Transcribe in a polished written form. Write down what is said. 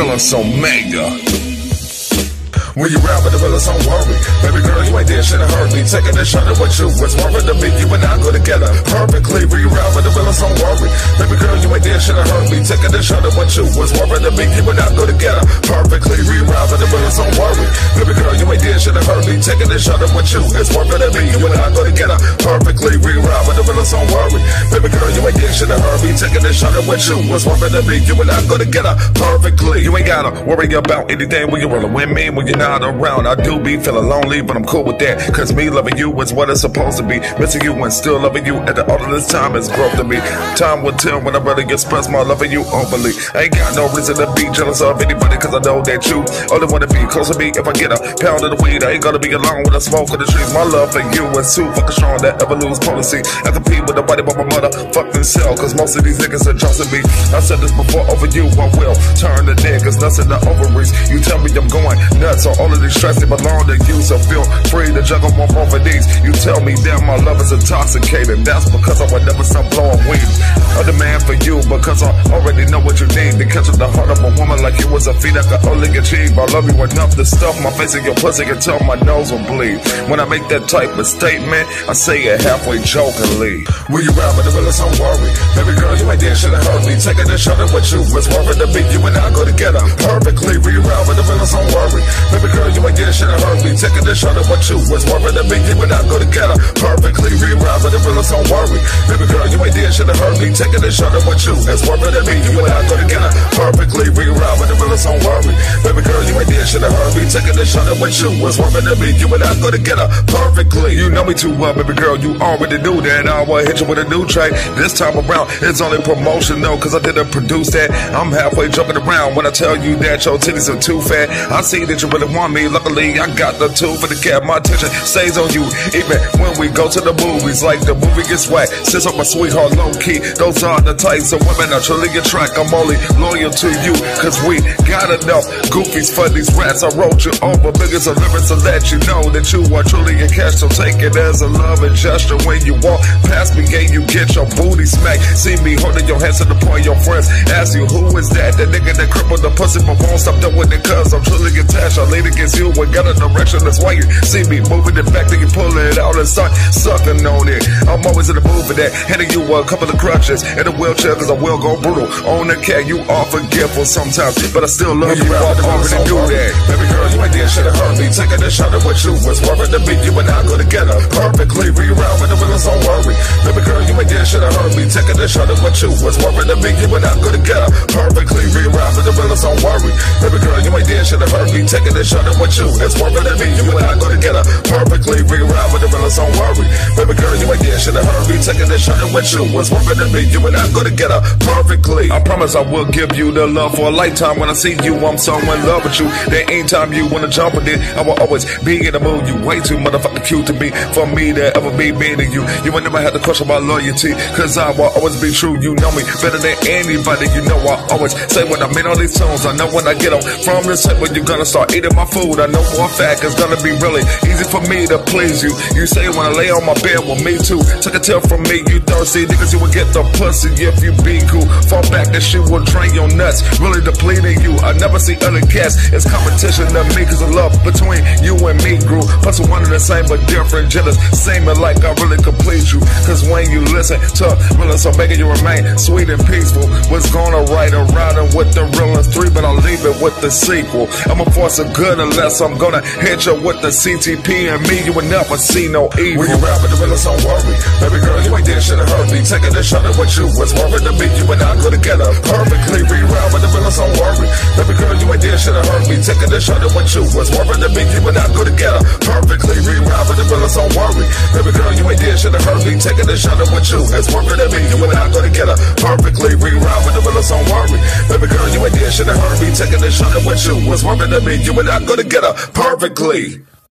realest Omega. When you ride with the realest, don't worry. Baby girl, you ain't did shit to hurt me. Taking a shot at what you was worth to me. You and I go together perfectly. When you ride with the realest, don't worry. Baby girl, you ain't did shit to hurt me. Taking a shot at what you was worth to me. You and I go together perfectly. When you ride with the realest, don't worry. Baby girl, you ain't did shit to hurt me. Taking a shot at what you was worth to me. You and I go together perfectly. When you ride with the realest, don't worry. Baby girl, you ain't did shit to hurt me. Taking a shot at what you was worth to me. You and I go together perfectly. You ain't gotta worry about anything when you're rolling with me. When you're not around, I do be feeling lonely, but I'm cool with that, cause me loving you is what it's supposed to be. Missing you and still loving you at the all of this time is growth to me. Time will tell when I really express my love for you openly. I ain't got no reason to be jealous of anybody, cause I know that you only wanna be close to me. If I get a pound of the weed, I ain't gonna be alone with the smoke of the trees. My love for you is too fucking strong that ever lose policy. I compete with nobody but my motherfucking self, cause most of these niggas are trusting me. I said this before, over you I will turn the niggas nuts in the ovaries. You tell me I'm going nuts, so all of these stress they belong to you, so feel free to juggle more over these. You tell me that my love is intoxicating, that's because I would never stop blowing weed. I demand for you because I already know what you need. To catch the heart of a woman like you was a feat I could only achieve. I love you enough to stuff my face in your pussy until my nose will bleed. When I make that type of statement, I say it halfway jokingly. When you ride with the realest, don't worry. Baby girl, you ain't did shit to hurt me. Taking a shot at what you was worth to me. You and I go together perfectly. When you ride with the realest, don't worry. Baby girl, you ain't did shit to hurt me. Taking a shot at what you was worth to me. You and I go together perfectly. When you ride with the realest, don't worry. Baby girl, you ain't did shit to hurt me. Taking a shot at what you was worth to me. You and I go together perfectly. When you ride with the realest, don't worry. Baby girl, you ain't did shit to hurt me. Taking a shot at what you was worth to me. You and I go together perfectly. You know me too well, baby girl, you already knew that. I will hit you with a new track. This time around, it's only promotion, though, cause I didn't produce that. I'm halfway joking around when I tell you that your titties are too fat. I see that you really want me. Luckily, I got the tool for the cat. My attention stays on you, even when we go to the movies. Like the movie gets whacked. Since I'm my sweetheart, low key, those are the types of women I truly attract. I'm only loyal to you, cause we got enough goofies for these rats. I wrote you over millions of lyrics to let you know that you are truly a catch. So take it as a loving gesture when you walk past me and you get your booty smacked. See me holding your hands to the point your friends ask you, who is that? The nigga that crippled the pussy but won't stop doing it, cause I'm truly attached. I lean against you and got a direction. That's why you see me moving it back, then you pull it out and start sucking on it. I'm always in the mood for that. Handing you a couple of crutches in a wheelchair, cause I will go brutal on the cat. You are forgetful sometimes, but I still love you. I already do that. Baby girl, you ain't did shit to hurt me. Taking a shot at what you was worth to me. You and I go together perfectly. When you ride with the realest, don't worry. Baby girl, you ain't did shit to hurt me. Taking a shot at what you was worth to me. You and I go together perfectly. When you ride with the realest, don't worry. Baby girl, you ain't did shit to hurt me. Taking a shot at what you was worth to me. You and I go together perfectly. When you ride with the realest, don't worry. Baby girl, you ain't did shit to hurt me. Taking a shot at what you was worth to me. You and I go together perfectly. I promise I will give you the love for a lifetime. When I see you, I'm so in love with you. There ain't time you wanna jump with it. I will always be in the mood. You way too motherfucking cute to be for me to ever be meaning you. You will never have to question my loyalty, cause I will always be true. You know me better than anybody. You know I always say when I'm in all these songs. I know when I get on from this table, you're gonna start eating my food. I know for a fact it's gonna be really easy for me to please you. You say when I lay on my bed, well me too. Take a tell from me, you thirsty niggas, you will get the pussy if you be cool. Fall back, that shit will drain your nuts, really depleting you. I never see other cats, it's competition to me, cause the love between you and me grew. Plus we're one and the same but different, jealous, seeming like I really could please you. Cause when you listen to realest Omega, you remain sweet and peaceful. Was gonna write a riding with the realest 3, but I'll leave it with the sequel. I'm a force of good unless I'm gonna hit you with the CTP, and me, you will never see no evil. When you ride with the realest, don't worry. Baby girl, you ain't did shit to hurt me. Taking a shot at what you was worth to me. You and I go together perfectly. When you ride with the realest, don't worry. Baby girl, you ain't did shit to hurt me. Taking a shot at what you was worth to me. You and I go together perfectly. When you ride with the realest, don't worry. Baby girl, you ain't did shit to hurt me. Taking a shot at what you was worth to me. You and I go together perfectly. When you ride with the realest, don't worry. Baby girl, you ain't did shit to hurt me. Taking a shot at what you was worth to me. You and I go together perfectly.